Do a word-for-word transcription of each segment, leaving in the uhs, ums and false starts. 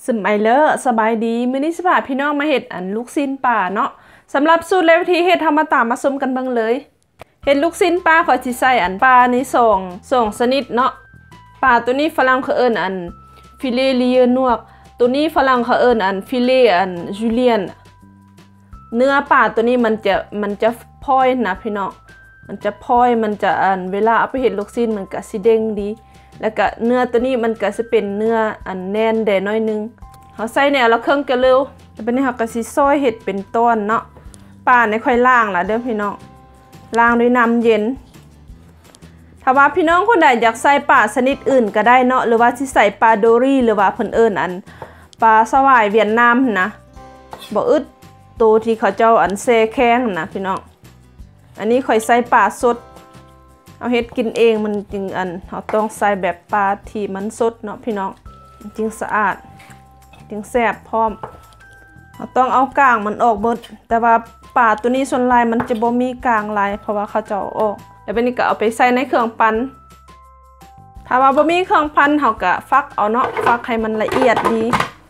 สมัยเลอสบายดีมื้อนี้สิพาพี่น้องมาเฮ็ดอันลูกชิ้นปลาเนาะสำหรับสูตรและวิธีเฮ็ดเฮามาตามมาชมกันเบิ่งเลยเฮ็ดลูกชิ้นปลาขอยสิใส่อันปลาในสองสองชนิดเนาะปลาตัวนี้ฝรั่งเขาเอิ้นอันฟิเลลีเยนวกตัวนี้ฝรั่งเขาเอิ้นอันฟิเลอันจูเลียนเนื้อปลาตัวนี้มันจะมันจะพอยนะพี่น้องมันจะพอยมันจะอันเวลาเอาไปเฮ็ดลูกชิ้นมันก็สิเด้งดีแล้วก็เนื้อตัวนี้มันก็จะเป็นเนื้ออันแน่นแดน้อยนึงเขาใส่เนี่ยเราเครื่องกระเร็วแล้วเป็นนี้เขาก็สิซอยเห็ดเป็นต้นเนาะปลาเนี่ยค่อยล้างละเด้อพี่น้องล้างด้วยน้ำเย็นถ้าว่าพี่น้องคนใดอยากใส่ปลาชนิดอื่นก็ได้เนาะหรือว่าที่ใส่ปลาโดรี่หรือว่าเพิ่นเอิ้นอันปลาสวายเวียดนามนะบ่อึดตัวที่เขาเจ้าอันแซ่แข็งนะพี่น้องอันนี้ค่อยใส่ปลาสดเอาเฮ็ดกินเองมันจริงอันเราต้องใส่แบบปลาที่มันสดเนาะพี่น้องจริงสะอาดจริงแซ่บพร้อมเราต้องเอากลางมันออกหมดแต่ว่าปลาตัวนี้ส่วนลายมันจะบ่มีกลางลายเพราะว่าเขาจะเอาออกแล้วเป็นนี้ก็เอาไปใส่ในเครื่องปั่นถ้าว่าบ่มีเครื่องปั่นเราก็ฟักเอาเนาะฟักให้มันละเอียดดี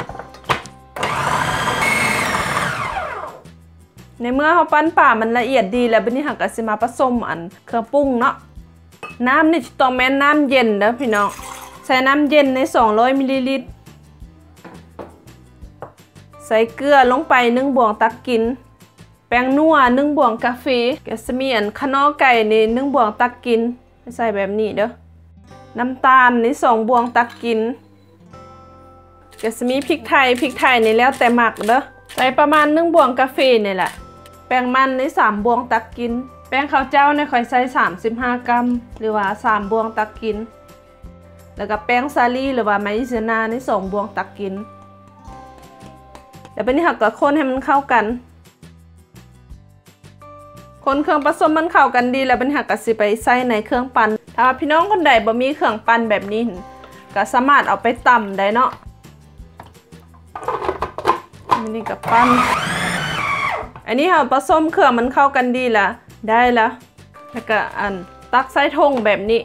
ในเมื่อเราปั่นปลามันละเอียดดีแล้วเป็นนี้เราก็สิมาผสมอันเครื่องปรุงเนาะน้ำนี่ต้องแม่นน้ำเย็นเด้อพี่น้องใส่น้ำเย็นในสองร้อยมิลลิลิตรใส่เกลือลงไปหนึ่งบวงตักกินแป้งนัวหนึ่งบวงกาแฟแกสมีอันขนอไก่ในหนึ่งบวงตักกินใส่แบบนี้เด้อน้ำตาลในสองบวงตักกินแกสมีพริกไทยพริกไทยในแล้วแต่หมักเด้อใส่ประมาณหนึ่งบวงกาแฟนี่แหละแป้งมันในสามบวงตักกินแป้งข้าวเจ้าในค่อยใส่สามสิบห้ากรัมหรือว่าสามบวงตักกินแล้วก็แป้งซาลีหรือว่าไมซ์เซนาในสองบวงตักกินแล้วเป็นนี้หักกับคนให้มันเข้ากันคนเครื่องผสมมันเข้ากันดีแล้วเป็นหักกับสิไปใส่ในเครื่องปั่นถ้าพี่น้องคนใดบ่มีเครื่องปั่นแบบนี้ก็สามารถเอาไปตำได้เนาะนี่กับปั้นอันนี้เราผสมเครื่องมันเข้ากันดีละได้แล้วแล้วก็อันตักใส่ทงแบบนี้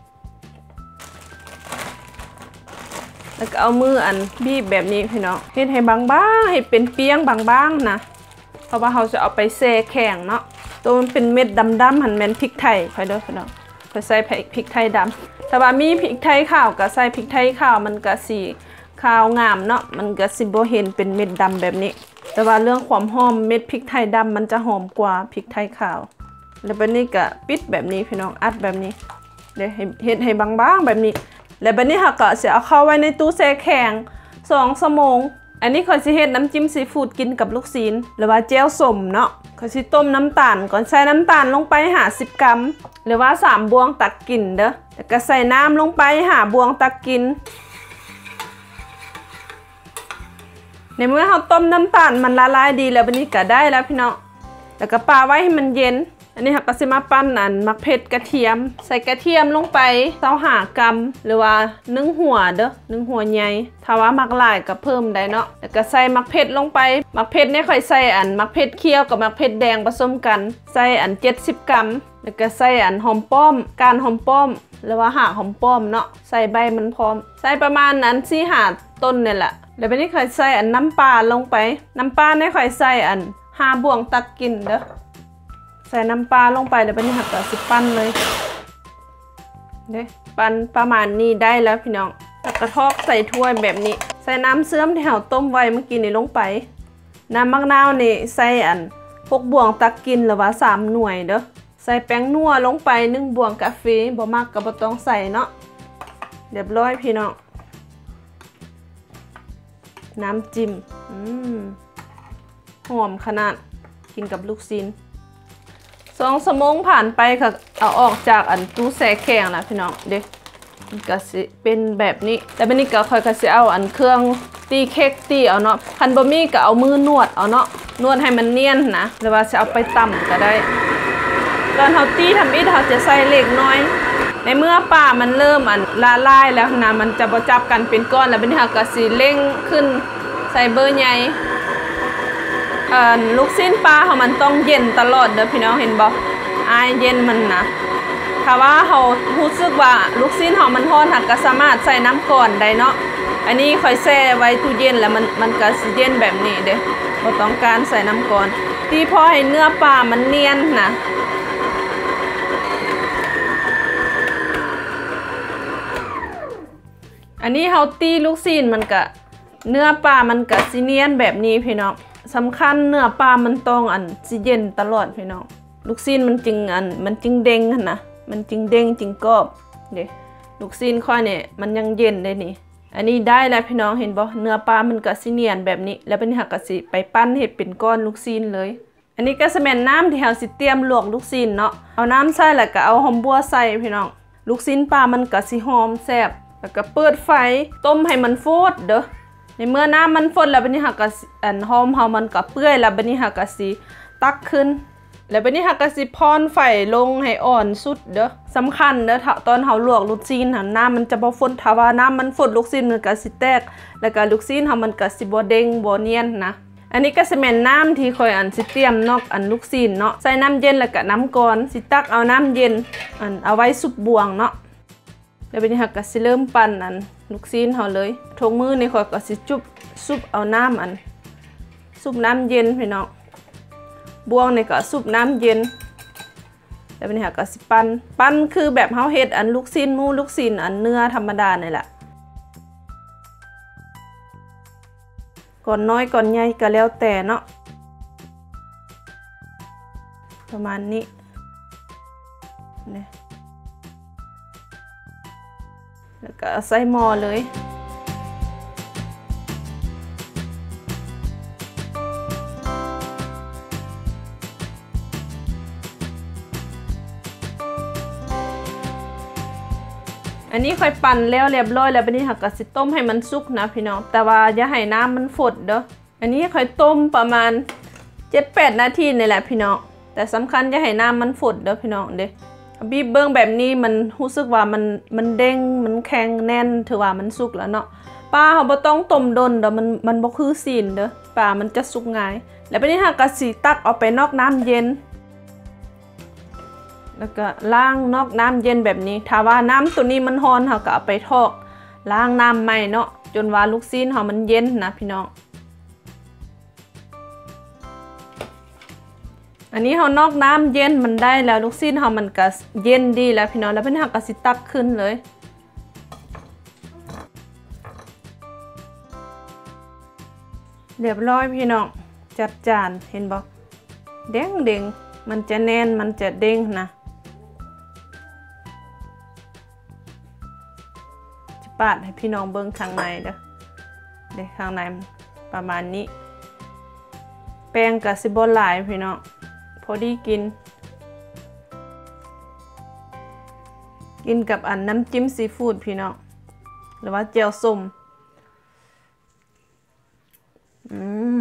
แล้วก็เอามืออันบีบแบบนี้พี่น้องเฮ็ดให้บางๆให้เป็นเปียงบางๆนะเพราะว่าเราจะเอาไปแช่แข็งเนาะตัวมันเป็นเม็ดดำๆหันแม่นพริกไทยค่อยเด้อพี่น้องค่อยใส่พริกไทยดำถ้าว่ามีพริกไทยขาวก็ใส่พริกไทยขาวมันก็สีขาวงามเนาะมันก็สิบ่เห็นเป็นเม็ดดำแบบนี้แต่ว่าเรื่องความหอมเม็ดพริกไทยดำมันจะหอมกว่าพริกไทยขาวแล้วแบบนี้ก็ปิดแบบนี้พี่น้องอัดแบบนี้เดี๋ยวเฮ็ดให้บางๆแบบนี้แล้วแบบนี้ค่ะก็จะเอาเข้าไว้ในตู้แช่แข็งสองชั่วโมงอันนี้ขอยสิเฮ็ดน้ำจิ้มซีฟู้ดกินกับลูกชิ้นหรือว่าเจียวส้มเนาะขอยสิต้มน้ำตาลก่อนใส่น้ำตาลลงไปห้าสิบกรัมหรือว่าสามบวงตักกินเด้อแล้วก็ใส่น้ำลงไปห้าบวงตักกินในเมื่อเราต้มน้ำตาลมันละลายดีแล้วบัดนี้ก็ได้แล้วพี่น้องแล้วก็ปาไว้ให้มันเย็นอันนี้ค่ะก็สิมาปั้นอันมักเผ็ดกระเทียมใส่กระเทียมลงไปเต้าหากรัมหรือว่านึ่งหัวเด้อนึ่งหัวใหญ่ถ้าว่ามักหลายก็เพิ่มได้เนาะแล้วก็ใส่มักเผ็ดลงไปมักเผ็ดเนี่ยค่อยใส่อันมักเผ็ดเคี่ยวกับมักเผ็ดแดงผสมกันใส่อันเจ็ดสิบกรัมแล้วก็ใส่อันหอมป้อมการหอมป้อมหรือว่าหากหอมป้อมเนาะใส่ใบมันพร้อมใส่ประมาณนั้นสี่ห้าต้นนี่แหละแล้วเป็นนี้ค่อยใส่อันน้ำปลาลงไปน้ำปลาเนี่ยค่อยใส่อันห้าบวงตักกินเด้อใส่น้ำปลาลงไปแล้วเป็นนี้หักกับสิปั้นเลยเด้ปั้นประมาณนี้ได้แล้วพี่น้องแล้วกระทอกใส่ถ้วยแบบนี้ใส่น้ำเสื่อมที่เราต้มไว้เมื่อกี้นี่ลงไปน้ำมะนาวนี่ใส่อันหกบวงตักกินหรือว่าสามหน่วยเด้อใส่แป้งนัวลงไปหนึ่งบวงกาแฟบ่มากก็บ่ต้องใส่เนาะเรียบร้อยพี่น้องน้ำจิ้มอืมหอมขนาดกินกับลูกชิ้นสองชั่วโมงผ่านไปค่ะเอาออกจากอันตู้แช่แข็งแล้วพี่น้องเด็กก็สิเป็นแบบนี้แต่เป็นนี้ก็ค่อยก็สิเอาอันเครื่องตีเค้กตีเอาเนาะคันบะหมี่ก็เอามือนวดเอาเนาะนวดให้มันเนียนนะหรือว่าจะเอาไปตำก็ได้ตอนเขาตีทำอีกเขาจะใส่เล็กน้อยในเมื่อป่ามันเริ่มอันละลายแล้วนะมันจะบ่จับกันเป็นก้อนแล้วเป็นนี้ก็สิเร่งขึ้นใส่เบอร์ใหญ่ลูกชิ้นปลาเขามันต้องเย็นตลอดเด้อพี่น้องเห็นบ่อายเย็นมันนะถ้าว่าเขารู้สึกว่าลูกชิ้นเขามันร้อนหักก็สามารถใส่น้ำก่อนได้เนาะอันนี้ค่อยแช่ไว้ตู้เย็นแล้วมันมันก็สิเย็นแบบนี้เด้บ่ต้องการใส่น้ำก่อนตีพอให้เนื้อปลามันเนียนนะอันนี้เฮาตีลูกซีนมันก็เนื้อปลามันก็สิเนียนแบบนี้พี่น้องสำคัญเนื้อปลามันต้องอันสิเย็นตลอดพี่น้องลูกซีนมันจึงอันมันจึงเด้งหั่นนะมันจึงเด้งจึงกรอบเด้ลูกซีนค่อยเนี่ยมันยังเย็นได้นี่อันนี้ได้แล้วพี่น้องเห็นบ่เนื้อปลามันก็สิเนียนแบบนี้แล้วเป็นหักก็สิไปปั้นเฮ็ดเป็นก้อนลูกซีนเลยอันนี้ก็สิแม่นน้ำที่เฮาสิเตรียมลวกลูกซีนเนาะเอาน้ำใส่แล้วก็เอาหอมบัวใส่พี่น้องลูกซีนปลามันก็สิหอมแซ่บแล้วก็เปิดไฟต้มให้มันฟดเด้อในเมื่อน้ำมันฟดแล้วบัดนี้หักก็อันหอมเฮามันก็เปื่อยแล้วบัดนี้หักก็สิตักขึ้นแล้วบัดนี้หักก็สิพรไฟลงให้อ่อนสุดเด้อสำคัญเด้อตอนเฮาลวกลูกซีนน่ะน้ำมันจะบ่ฟดถ้าว่าน้ำมันฟดลูกซีนมันก็สิแตกแล้วก็ลูกซีนเฮามันก็สิบ่เด้งบ่เนียนนะอันนี้ก็สิแม่นน้ำที่ค่อยอันสิเตรียมนอกอันลูกซีนเนาะใส่น้ำเย็นแล้วก็น้ำก่อนสิตักเอาน้ำเย็นอันเอาไว้ซุปบวงเนาะแล้วบัดนี้หักก็สิเริ่มปั่นอันลูกซีนเฮาเลยทงมือนี่ค่อยก็สิจุบซุปเอาน้ำอันซุปน้ำเย็นพี่น้องบวงนี่ก็ซุปน้ำเย็นแล้วบัดนี้หักก็สิปั่นปั่นคือแบบเฮาเฮ็ดอันลูกซีนหมูลูกซีนอันเนื้อธรรมดานี่แหละก่อนน้อยก่อนใหญ่ก็แล้วแต่เนาะประมาณนี้เนี่ยแล้วก็ใส่หม้อเลยอันนี้ค่อยปั่นแล้วเรียบร้อยแล้วบัดนี้หักก็สิต้มให้มันสุกนะพี่น้องแต่ว่าอย่าให้น้ำมันฝดเด้ออันนี้ค่อยต้มประมาณ เจ็ดแปด นาทีนี่แหละพี่น้องแต่สำคัญอย่าให้น้ำมันฝดเด้อพี่น้องเด้บีบเบิ้งแบบนี้มันรู้สึกว่ามันมันเด้งมันแข็งแน่นถือว่ามันสุกแล้วเนาะปลาเขาบ่ต้องต้มดนเด้อมันมันบ่คือซีนเด้อปลามันจะสุกง่ายแล้วบัดนี้หักก็สิตักเอาไปนอกน้ำเย็นแล้วก็ล้างนอกน้ำเย็นแบบนี้ถ้าว่าน้ำตัวนี้มันร้อนเขาก็เอาไปทอกล้างน้ำใหม่เนาะจนว่าลูกซีนเขามันเย็นนะพี่น้องอันนี้เขานอกน้ำเย็นมันได้แล้วลูกซีนเขามันก็เย็นดีแล้วพี่น้องแล้วเพื่อนเขาก็สิตักขึ้นเลยเรียบร้อยพี่น้องจัดจานเห็นบอกเด้งเด้งมันจะแน่นมันจะเด้งนะปาดให้พี่น้องเบิ้งข้างในเด้อเด้ข้างในประมาณนี้แป้งกับซิบอลหลายพี่น้องพอดีกินกินกับอันน้ำจิ้มซีฟู้ดพี่น้องหรือว่าเจียวส้มอืม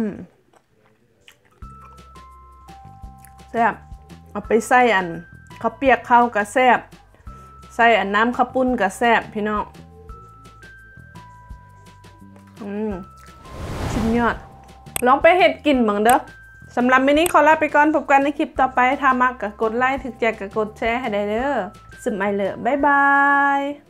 แซ่บเอาไปใส่อันข้าวเปียกข้าวกระแซ่บใส่อันน้ำข้าวปุ้นกระแซ่บพี่น้องอืมชิ้นยอดลองไปเห็ดกินบ้างเด้อสำหรับมินิขอลาไปก่อนพบกันในคลิปต่อไปถ้ามักก็กดไลค์ถึกใจก็กดแชร์ให้ได้เด้อสุดใหม่เลยบ๊ายบาย